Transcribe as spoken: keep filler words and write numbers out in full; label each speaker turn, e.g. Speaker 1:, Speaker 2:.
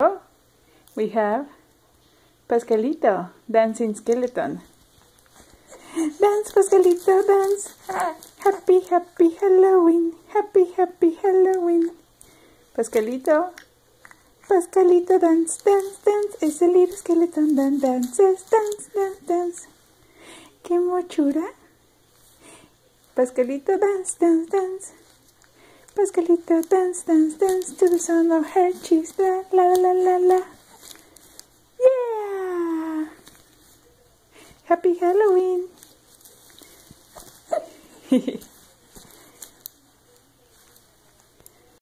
Speaker 1: Oh, we have Paschalito, dancing skeleton. Dance, Paschalito, dance. Happy, happy Halloween. Happy, happy Halloween. Paschalito, Paschalito, dance, dance, dance. Es el little skeleton, dance, dances, dance, dance, dance. ¡Qué mochura! Paschalito, dance, dance, dance. Paschalito, dance, dance, dance to the sound of her cheeks. La, la, la, la, la. Yeah! Happy Halloween!